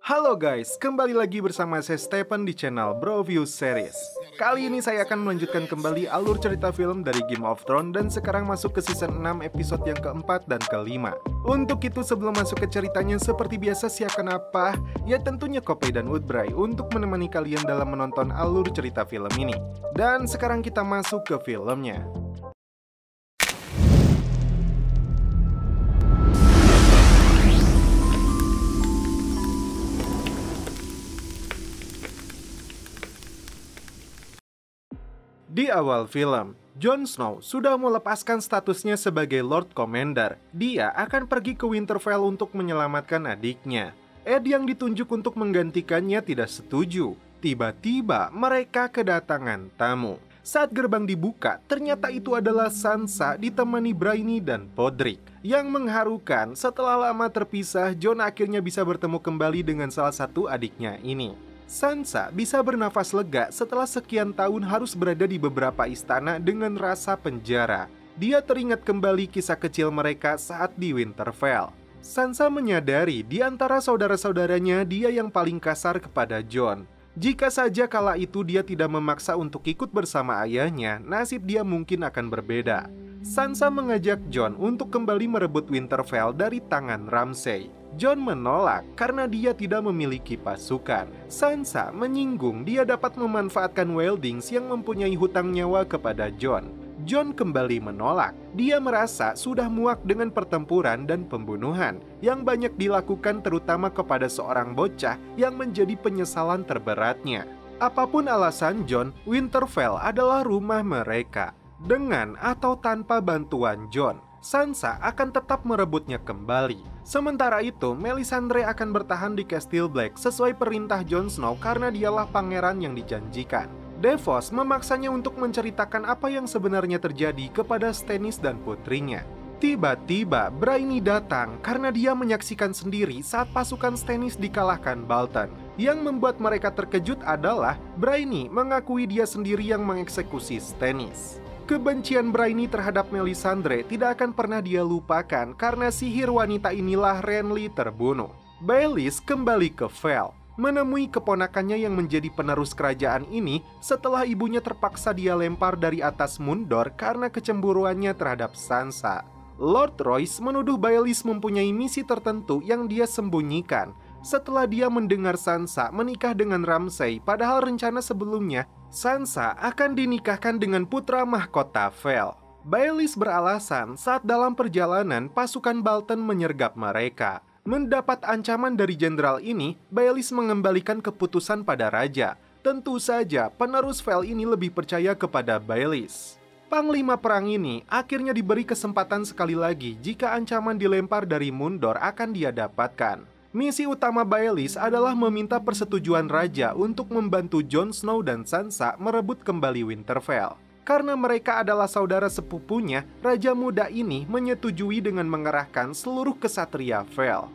Halo guys, kembali lagi bersama saya Stephen di channel Broview Series. Kali ini saya akan melanjutkan kembali alur cerita film dari Game of Thrones dan sekarang masuk ke season 6 episode yang keempat dan kelima. Untuk itu sebelum masuk ke ceritanya seperti biasa siapkan apa? Ya tentunya kopi dan woodbray untuk menemani kalian dalam menonton alur cerita film ini. Dan sekarang kita masuk ke filmnya. Di awal film, Jon Snow sudah melepaskan statusnya sebagai Lord Commander. Dia akan pergi ke Winterfell untuk menyelamatkan adiknya. Ed yang ditunjuk untuk menggantikannya tidak setuju. Tiba-tiba mereka kedatangan tamu. Saat gerbang dibuka, ternyata itu adalah Sansa ditemani Brienne dan Podrick. Yang mengharukan, setelah lama terpisah, Jon akhirnya bisa bertemu kembali dengan salah satu adiknya ini. Sansa bisa bernafas lega setelah sekian tahun harus berada di beberapa istana dengan rasa penjara. Dia teringat kembali kisah kecil mereka saat di Winterfell. Sansa menyadari di antara saudara-saudaranya dia yang paling kasar kepada Jon. Jika saja kala itu dia tidak memaksa untuk ikut bersama ayahnya, nasib dia mungkin akan berbeda. Sansa mengajak Jon untuk kembali merebut Winterfell dari tangan Ramsay. Jon menolak karena dia tidak memiliki pasukan. Sansa menyinggung dia dapat memanfaatkan Wildings yang mempunyai hutang nyawa kepada Jon. Jon kembali menolak. Dia merasa sudah muak dengan pertempuran dan pembunuhan yang banyak dilakukan terutama kepada seorang bocah yang menjadi penyesalan terberatnya. Apapun alasan Jon, Winterfell adalah rumah mereka. Dengan atau tanpa bantuan Jon, Sansa akan tetap merebutnya kembali. Sementara itu, Melisandre akan bertahan di Castle Black sesuai perintah Jon Snow karena dialah pangeran yang dijanjikan. Davos memaksanya untuk menceritakan apa yang sebenarnya terjadi kepada Stannis dan putrinya. Tiba-tiba, Brienne datang karena dia menyaksikan sendiri saat pasukan Stannis dikalahkan Bolton. Yang membuat mereka terkejut adalah Brienne mengakui dia sendiri yang mengeksekusi Stannis. Kebencian Brienne terhadap Melisandre tidak akan pernah dia lupakan karena sihir wanita inilah Renly terbunuh. Baelys kembali ke Vale, menemui keponakannya yang menjadi penerus kerajaan ini setelah ibunya terpaksa dia lempar dari atas Mundor karena kecemburuannya terhadap Sansa. Lord Royce menuduh Baelys mempunyai misi tertentu yang dia sembunyikan setelah dia mendengar Sansa menikah dengan Ramsay, padahal rencana sebelumnya Sansa akan dinikahkan dengan putra mahkota Vale. Baelys beralasan saat dalam perjalanan pasukan Bolton menyergap mereka. Mendapat ancaman dari jenderal ini, Baelys mengembalikan keputusan pada raja. Tentu saja penerus Vale ini lebih percaya kepada Baelys. Panglima perang ini akhirnya diberi kesempatan sekali lagi jika ancaman dilempar dari Mundor akan dia dapatkan. Misi utama Baelys adalah meminta persetujuan raja untuk membantu Jon Snow dan Sansa merebut kembali Winterfell. Karena mereka adalah saudara sepupunya, raja muda ini menyetujui dengan mengerahkan seluruh kesatria Vale.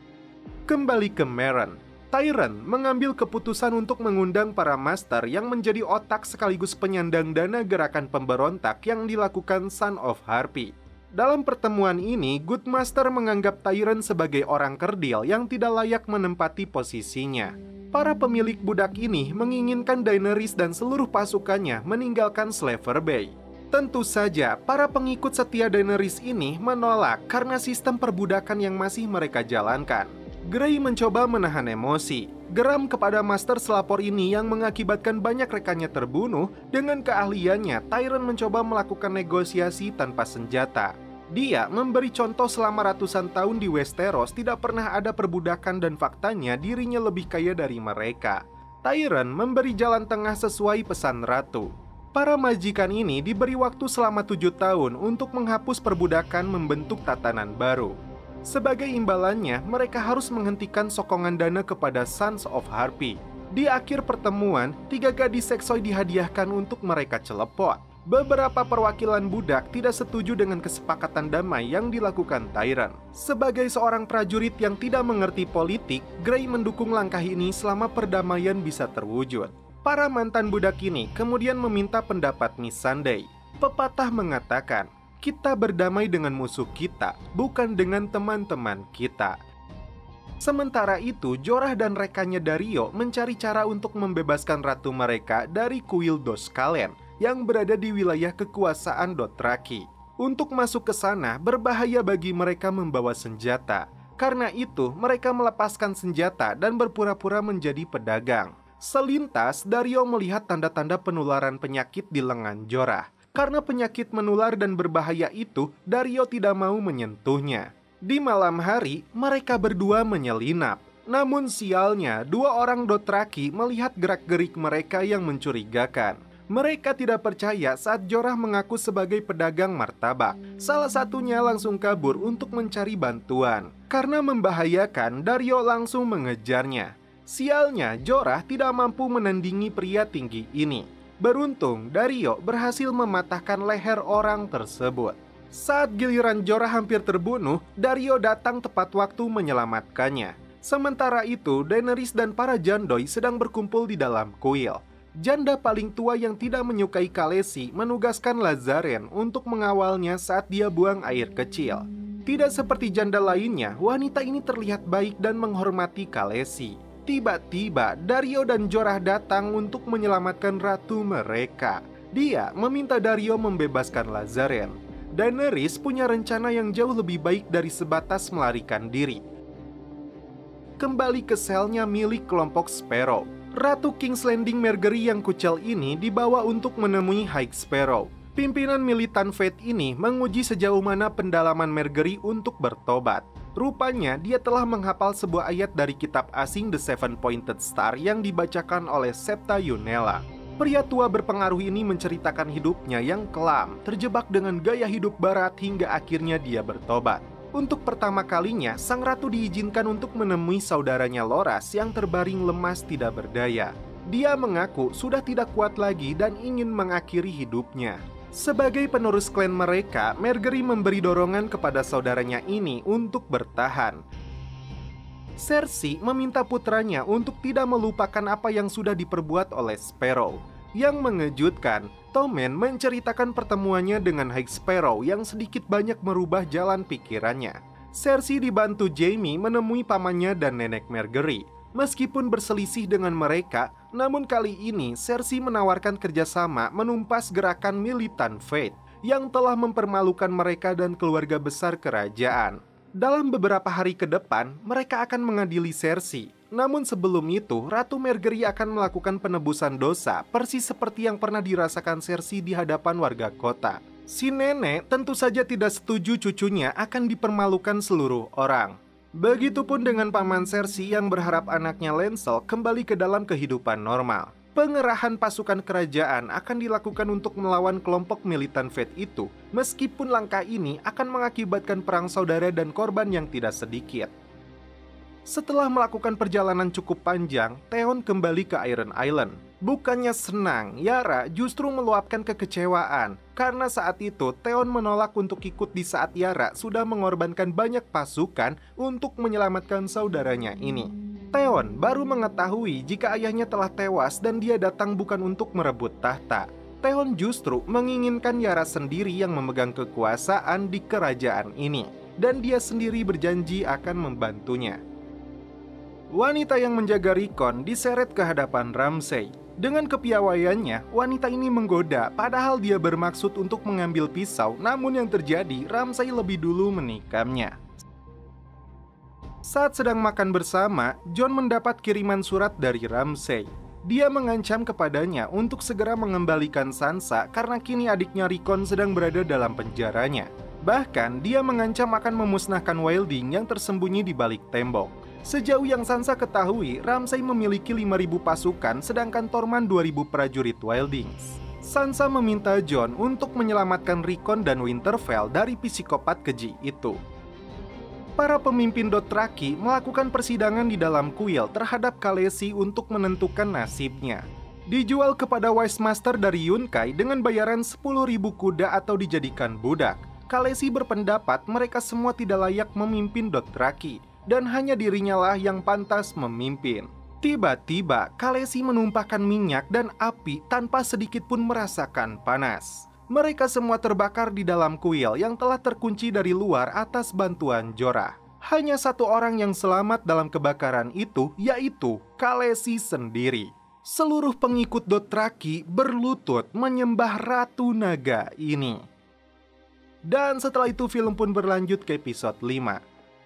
Kembali ke Meryn, Tyrion mengambil keputusan untuk mengundang para master yang menjadi otak sekaligus penyandang dana gerakan pemberontak yang dilakukan Son of Harpy. Dalam pertemuan ini, Good Master menganggap Tyrion sebagai orang kerdil yang tidak layak menempati posisinya. Para pemilik budak ini menginginkan Daenerys dan seluruh pasukannya meninggalkan Slaver Bay. Tentu saja, para pengikut setia Daenerys ini menolak karena sistem perbudakan yang masih mereka jalankan. Grey mencoba menahan emosi, geram kepada master selapor ini yang mengakibatkan banyak rekannya terbunuh. Dengan keahliannya, Tyrion mencoba melakukan negosiasi tanpa senjata. Dia memberi contoh selama ratusan tahun di Westeros tidak pernah ada perbudakan dan faktanya dirinya lebih kaya dari mereka. Tyrion memberi jalan tengah sesuai pesan ratu. Para majikan ini diberi waktu selama 7 tahun untuk menghapus perbudakan membentuk tatanan baru. Sebagai imbalannya, mereka harus menghentikan sokongan dana kepada Sons of Harpy. Di akhir pertemuan, 3 gadis seksoi dihadiahkan untuk mereka celepot. Beberapa perwakilan budak tidak setuju dengan kesepakatan damai yang dilakukan Tyrion. Sebagai seorang prajurit yang tidak mengerti politik, Grey mendukung langkah ini selama perdamaian bisa terwujud. Para mantan budak ini kemudian meminta pendapat Miss Sunday. Pepatah mengatakan, kita berdamai dengan musuh kita, bukan dengan teman-teman kita. Sementara itu, Jorah dan rekannya Dario mencari cara untuk membebaskan ratu mereka dari kuil Doskalen yang berada di wilayah kekuasaan Dothraki. Untuk masuk ke sana, berbahaya bagi mereka membawa senjata. Karena itu, mereka melepaskan senjata dan berpura-pura menjadi pedagang. Selintas, Dario melihat tanda-tanda penularan penyakit di lengan Jorah. Karena penyakit menular dan berbahaya itu, Dario tidak mau menyentuhnya. Di malam hari, mereka berdua menyelinap. Namun sialnya, dua orang Dothraki melihat gerak-gerik mereka yang mencurigakan. Mereka tidak percaya saat Jorah mengaku sebagai pedagang martabak. Salah satunya langsung kabur untuk mencari bantuan. Karena membahayakan, Dario langsung mengejarnya. Sialnya, Jorah tidak mampu menandingi pria tinggi ini. Beruntung, Dario berhasil mematahkan leher orang tersebut. Saat giliran Jorah hampir terbunuh, Dario datang tepat waktu menyelamatkannya. Sementara itu, Daenerys dan para jandoi sedang berkumpul di dalam kuil. Janda paling tua yang tidak menyukai Khaleesi menugaskan Lazaren untuk mengawalnya saat dia buang air kecil. Tidak seperti janda lainnya, wanita ini terlihat baik dan menghormati Khaleesi. Tiba-tiba, Dario dan Jorah datang untuk menyelamatkan ratu mereka. Dia meminta Dario membebaskan Lazaren. Daenerys punya rencana yang jauh lebih baik dari sebatas melarikan diri. Kembali ke selnya milik kelompok Sparrow. Ratu King's Landing Margaery yang kucel ini dibawa untuk menemui High Sparrow. Pimpinan militan Fate ini menguji sejauh mana pendalaman Margaery untuk bertobat. Rupanya dia telah menghafal sebuah ayat dari kitab asing The Seven Pointed Star yang dibacakan oleh Septa Unella. Pria tua berpengaruh ini menceritakan hidupnya yang kelam, terjebak dengan gaya hidup barat hingga akhirnya dia bertobat. Untuk pertama kalinya, sang ratu diizinkan untuk menemui saudaranya Loras yang terbaring lemas tidak berdaya. Dia mengaku sudah tidak kuat lagi dan ingin mengakhiri hidupnya. Sebagai penerus klan mereka, Margaery memberi dorongan kepada saudaranya ini untuk bertahan. Cersei meminta putranya untuk tidak melupakan apa yang sudah diperbuat oleh Sparrow. Yang mengejutkan, Tommen menceritakan pertemuannya dengan High Sparrow yang sedikit banyak merubah jalan pikirannya. Cersei dibantu Jaime menemui pamannya dan nenek Margaery. Meskipun berselisih dengan mereka, namun kali ini Cersei menawarkan kerjasama menumpas gerakan militan Fate yang telah mempermalukan mereka dan keluarga besar kerajaan. Dalam beberapa hari ke depan, mereka akan mengadili Cersei. Namun sebelum itu, Ratu Margaery akan melakukan penebusan dosa, persis seperti yang pernah dirasakan Cersei di hadapan warga kota. Si nenek tentu saja tidak setuju cucunya akan dipermalukan seluruh orang. Begitupun dengan paman Cersei yang berharap anaknya Lancel kembali ke dalam kehidupan normal. Pengerahan pasukan kerajaan akan dilakukan untuk melawan kelompok militan Fate itu, meskipun langkah ini akan mengakibatkan perang saudara dan korban yang tidak sedikit. Setelah melakukan perjalanan cukup panjang, Theon kembali ke Iron Island. Bukannya senang, Yara justru meluapkan kekecewaan, karena saat itu Theon menolak untuk ikut di saat Yara sudah mengorbankan banyak pasukan untuk menyelamatkan saudaranya ini. Theon baru mengetahui jika ayahnya telah tewas dan dia datang bukan untuk merebut tahta. Theon justru menginginkan Yara sendiri yang memegang kekuasaan di kerajaan ini, dan dia sendiri berjanji akan membantunya. Wanita yang menjaga Rickon diseret ke hadapan Ramsay. Dengan kepiawaiannya, wanita ini menggoda padahal dia bermaksud untuk mengambil pisau, namun yang terjadi Ramsay lebih dulu menikamnya. Saat sedang makan bersama, Jon mendapat kiriman surat dari Ramsay. Dia mengancam kepadanya untuk segera mengembalikan Sansa karena kini adiknya Rickon sedang berada dalam penjaranya. Bahkan, dia mengancam akan memusnahkan Wilding yang tersembunyi di balik tembok. Sejauh yang Sansa ketahui, Ramsay memiliki 5.000 pasukan sedangkan Tormund 2.000 prajurit Wildings. Sansa meminta Jon untuk menyelamatkan Rickon dan Winterfell dari psikopat keji itu. Para pemimpin Dothraki melakukan persidangan di dalam kuil terhadap Khaleesi untuk menentukan nasibnya. Dijual kepada Wise Master dari Yunkai dengan bayaran 10.000 kuda atau dijadikan budak. Khaleesi berpendapat mereka semua tidak layak memimpin Dothraki, dan hanya dirinya lah yang pantas memimpin. Tiba-tiba, Khaleesi menumpahkan minyak dan api tanpa sedikit pun merasakan panas. Mereka semua terbakar di dalam kuil yang telah terkunci dari luar atas bantuan Jorah. Hanya satu orang yang selamat dalam kebakaran itu, yaitu Khaleesi sendiri. Seluruh pengikut Dothraki berlutut menyembah Ratu Naga ini. Dan setelah itu film pun berlanjut ke episode 5.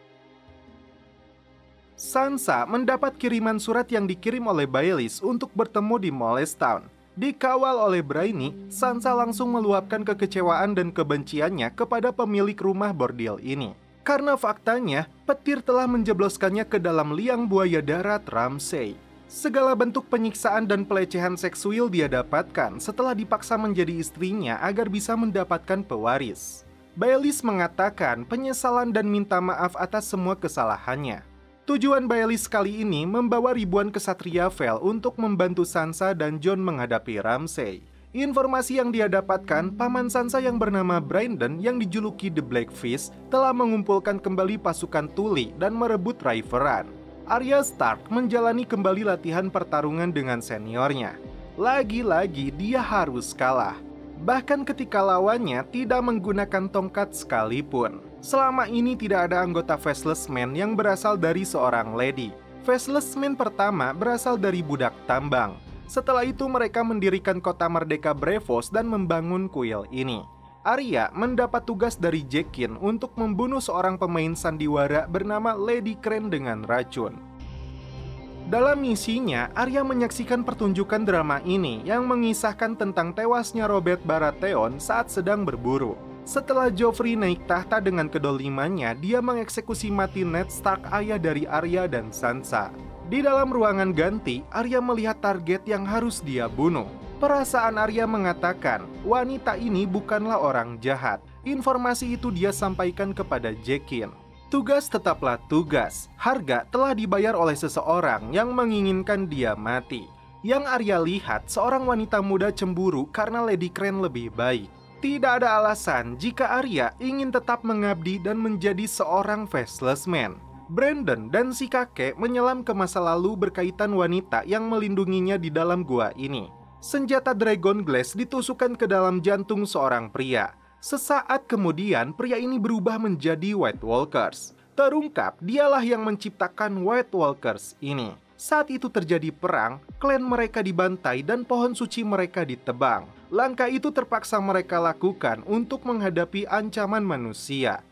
Sansa mendapat kiriman surat yang dikirim oleh Baelys untuk bertemu di Mole's Town. Dikawal oleh Brainy, Sansa langsung meluapkan kekecewaan dan kebenciannya kepada pemilik rumah bordil ini. Karena faktanya, petir telah menjebloskannya ke dalam liang buaya darat Ramsay. Segala bentuk penyiksaan dan pelecehan seksual dia dapatkan setelah dipaksa menjadi istrinya agar bisa mendapatkan pewaris. Baelys mengatakan penyesalan dan minta maaf atas semua kesalahannya. Tujuan Baelys kali ini membawa ribuan kesatria Vale untuk membantu Sansa dan Jon menghadapi Ramsay. Informasi yang dia dapatkan, paman Sansa yang bernama Brandon yang dijuluki The Black Fist telah mengumpulkan kembali pasukan Tully dan merebut Riverrun. Arya Stark menjalani kembali latihan pertarungan dengan seniornya. Lagi-lagi dia harus kalah. Bahkan ketika lawannya tidak menggunakan tongkat sekalipun. Selama ini tidak ada anggota Faceless Man yang berasal dari seorang lady. Faceless Man pertama berasal dari budak tambang. Setelah itu mereka mendirikan kota merdeka Braavos dan membangun kuil ini. Arya mendapat tugas dari Jaqen untuk membunuh seorang pemain sandiwara bernama Lady Crane dengan racun. Dalam misinya, Arya menyaksikan pertunjukan drama ini yang mengisahkan tentang tewasnya Robert Baratheon saat sedang berburu. Setelah Joffrey naik tahta dengan kedolimannya, dia mengeksekusi mati Ned Stark, ayah dari Arya dan Sansa. Di dalam ruangan ganti, Arya melihat target yang harus dia bunuh. Perasaan Arya mengatakan, wanita ini bukanlah orang jahat. Informasi itu dia sampaikan kepada Jaqen. Tugas tetaplah tugas. Harga telah dibayar oleh seseorang yang menginginkan dia mati. Yang Arya lihat, seorang wanita muda cemburu karena Lady Crane lebih baik. Tidak ada alasan jika Arya ingin tetap mengabdi dan menjadi seorang Faceless Man. Brandon dan si kakek menyelam ke masa lalu berkaitan wanita yang melindunginya di dalam gua ini. Senjata Dragon Glass ditusukkan ke dalam jantung seorang pria. Sesaat kemudian, pria ini berubah menjadi White Walkers. Terungkap, dialah yang menciptakan White Walkers ini. Saat itu terjadi perang, klan mereka dibantai dan pohon suci mereka ditebang. Langkah itu terpaksa mereka lakukan untuk menghadapi ancaman manusia.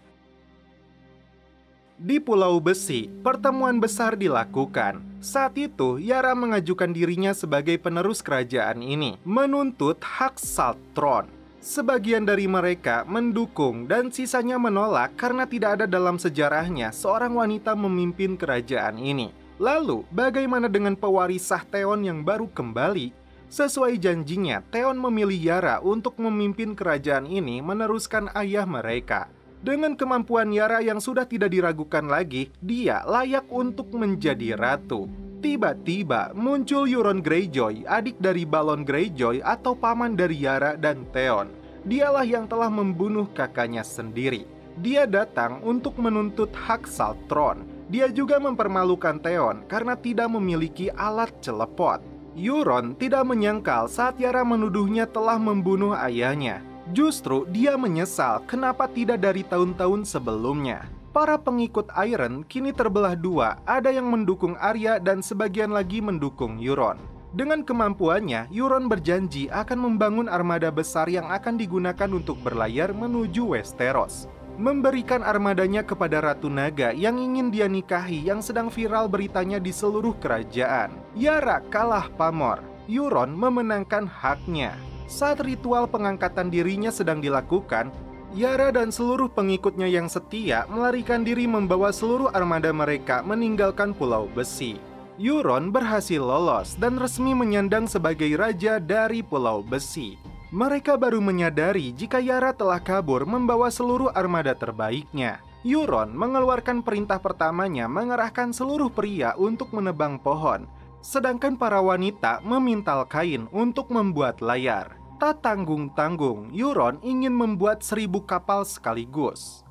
Di Pulau Besi, pertemuan besar dilakukan. Saat itu, Yara mengajukan dirinya sebagai penerus kerajaan ini, menuntut hak Salt Throne. Sebagian dari mereka mendukung dan sisanya menolak karena tidak ada dalam sejarahnya seorang wanita memimpin kerajaan ini. Lalu, bagaimana dengan pewaris sah Theon yang baru kembali? Sesuai janjinya, Theon memilih Yara untuk memimpin kerajaan ini meneruskan ayah mereka. Dengan kemampuan Yara yang sudah tidak diragukan lagi, dia layak untuk menjadi ratu. Tiba-tiba muncul Euron Greyjoy, adik dari Balon Greyjoy atau paman dari Yara dan Theon. Dialah yang telah membunuh kakaknya sendiri. Dia datang untuk menuntut hak Salt Throne. Dia juga mempermalukan Theon karena tidak memiliki alat celepot. Euron tidak menyangkal saat Yara menuduhnya telah membunuh ayahnya. Justru dia menyesal kenapa tidak dari tahun-tahun sebelumnya. Para pengikut Iron kini terbelah dua, ada yang mendukung Arya dan sebagian lagi mendukung Euron. Dengan kemampuannya, Euron berjanji akan membangun armada besar yang akan digunakan untuk berlayar menuju Westeros. Memberikan armadanya kepada Ratu Naga yang ingin dia nikahi yang sedang viral beritanya di seluruh kerajaan. Yara kalah pamor, Euron memenangkan haknya. Saat ritual pengangkatan dirinya sedang dilakukan, Yara dan seluruh pengikutnya yang setia melarikan diri membawa seluruh armada mereka meninggalkan Pulau Besi. Euron berhasil lolos dan resmi menyandang sebagai raja dari Pulau Besi. Mereka baru menyadari jika Yara telah kabur membawa seluruh armada terbaiknya. Euron mengeluarkan perintah pertamanya mengerahkan seluruh pria untuk menebang pohon, sedangkan para wanita memintal kain untuk membuat layar. Tak tanggung-tanggung, Euron ingin membuat 1000 kapal sekaligus.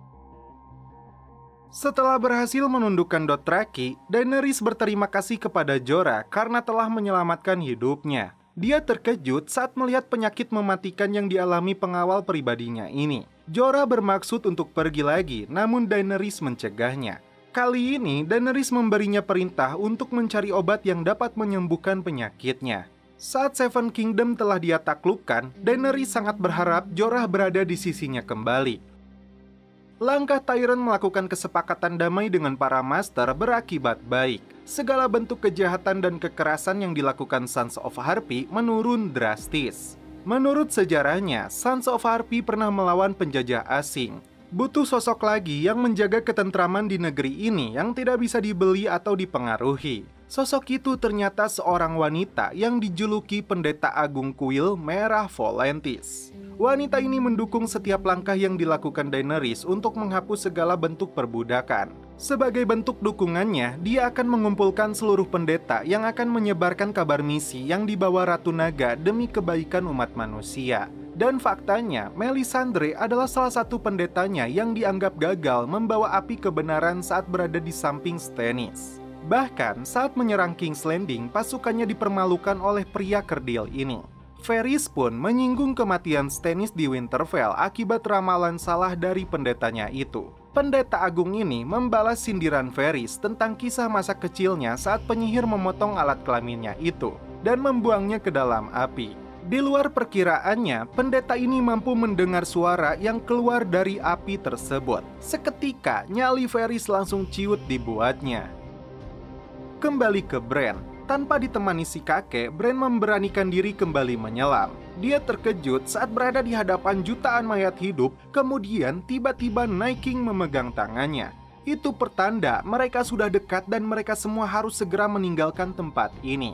Setelah berhasil menundukkan Dothraki, Daenerys berterima kasih kepada Jorah karena telah menyelamatkan hidupnya. Dia terkejut saat melihat penyakit mematikan yang dialami pengawal pribadinya ini. Jorah bermaksud untuk pergi lagi, namun Daenerys mencegahnya. Kali ini, Daenerys memberinya perintah untuk mencari obat yang dapat menyembuhkan penyakitnya. Saat Seven Kingdom telah dia taklukkan, Daenerys sangat berharap Jorah berada di sisinya kembali. Langkah Tyrion melakukan kesepakatan damai dengan para master berakibat baik. Segala bentuk kejahatan dan kekerasan yang dilakukan Sons of Harpy menurun drastis. Menurut sejarahnya, Sons of Harpy pernah melawan penjajah asing. Butuh sosok lagi yang menjaga ketentraman di negeri ini yang tidak bisa dibeli atau dipengaruhi. Sosok itu ternyata seorang wanita yang dijuluki Pendeta Agung Kuil Merah Volantis. Wanita ini mendukung setiap langkah yang dilakukan Daenerys untuk menghapus segala bentuk perbudakan. Sebagai bentuk dukungannya, dia akan mengumpulkan seluruh pendeta yang akan menyebarkan kabar misi yang dibawa Ratu Naga demi kebaikan umat manusia. Dan faktanya, Melisandre adalah salah satu pendetanya yang dianggap gagal membawa api kebenaran saat berada di samping Stannis. Bahkan saat menyerang King's Landing, pasukannya dipermalukan oleh pria kerdil ini. Varys pun menyinggung kematian Stannis di Winterfell akibat ramalan salah dari pendetanya itu. Pendeta Agung ini membalas sindiran Varys tentang kisah masa kecilnya saat penyihir memotong alat kelaminnya itu dan membuangnya ke dalam api. Di luar perkiraannya, pendeta ini mampu mendengar suara yang keluar dari api tersebut. Seketika, nyali Varys langsung ciut dibuatnya. Kembali ke Bran. Tanpa ditemani si kakek, Bran memberanikan diri kembali menyelam. Dia terkejut saat berada di hadapan jutaan mayat hidup, kemudian tiba-tiba Night King memegang tangannya. Itu pertanda mereka sudah dekat dan mereka semua harus segera meninggalkan tempat ini.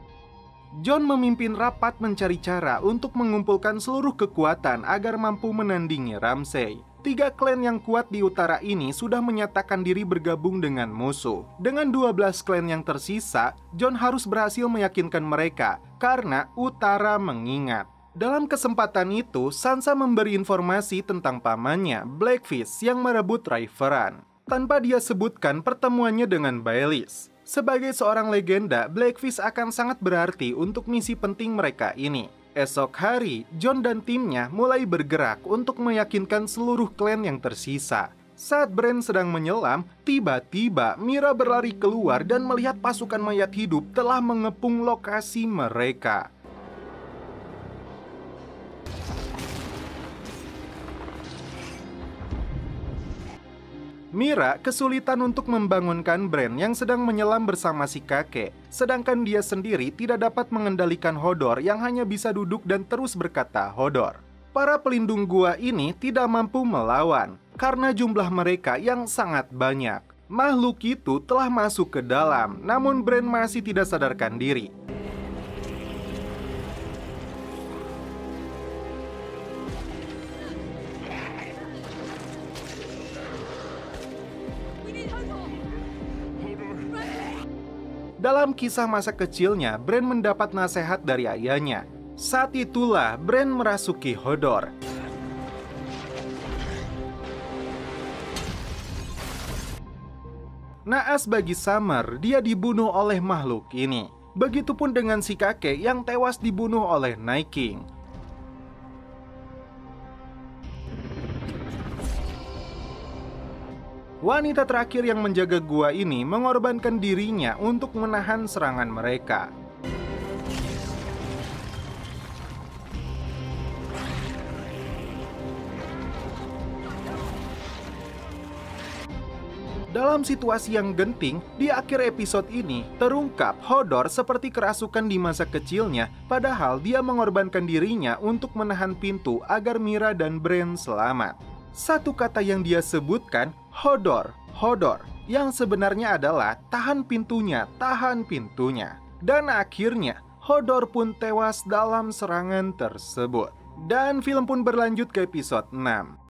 Jon memimpin rapat mencari cara untuk mengumpulkan seluruh kekuatan agar mampu menandingi Ramsay. 3 klan yang kuat di utara ini sudah menyatakan diri bergabung dengan musuh. Dengan 12 klan yang tersisa, Jon harus berhasil meyakinkan mereka karena utara mengingat. Dalam kesempatan itu, Sansa memberi informasi tentang pamannya, Blackfish, yang merebut Riverrun. Tanpa dia sebutkan pertemuannya dengan Baelys. Sebagai seorang legenda, Blackfish akan sangat berarti untuk misi penting mereka ini. Esok hari, Jon dan timnya mulai bergerak untuk meyakinkan seluruh klan yang tersisa. Saat Bran sedang menyelam, tiba-tiba Mira berlari keluar dan melihat pasukan mayat hidup telah mengepung lokasi mereka. Mira kesulitan untuk membangunkan Bran yang sedang menyelam bersama si kakek, sedangkan dia sendiri tidak dapat mengendalikan Hodor yang hanya bisa duduk dan terus berkata Hodor. Para pelindung gua ini tidak mampu melawan karena jumlah mereka yang sangat banyak. Makhluk itu telah masuk ke dalam, namun Bran masih tidak sadarkan diri. Dalam kisah masa kecilnya, Bran mendapat nasihat dari ayahnya. Saat itulah Bran merasuki Hodor. Naas bagi Summer, dia dibunuh oleh makhluk ini. Begitupun dengan si kakek yang tewas dibunuh oleh Night King. Wanita terakhir yang menjaga gua ini mengorbankan dirinya untuk menahan serangan mereka. Dalam situasi yang genting, di akhir episode ini, terungkap Hodor seperti kerasukan di masa kecilnya, padahal dia mengorbankan dirinya untuk menahan pintu agar Mira dan Bran selamat. Satu kata yang dia sebutkan, Hodor, Hodor, yang sebenarnya adalah tahan pintunya, tahan pintunya. Dan akhirnya, Hodor pun tewas dalam serangan tersebut. Dan film pun berlanjut ke episode 6.